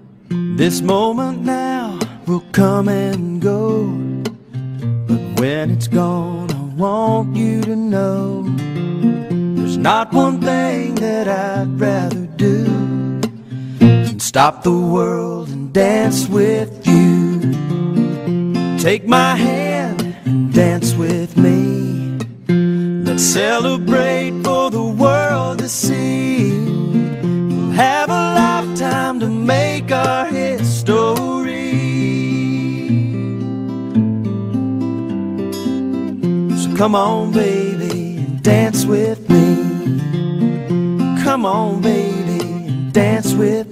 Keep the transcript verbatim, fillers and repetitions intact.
This moment now will come and go, but when it's gone, I want you to know there's not one thing that I'd rather do than stop the world and dance with you. Take my hand and dance with me. Let's celebrate for the world to see. We'll have a lifetime to make our history. So come on, baby, and dance with me. Come on, baby, and dance with me.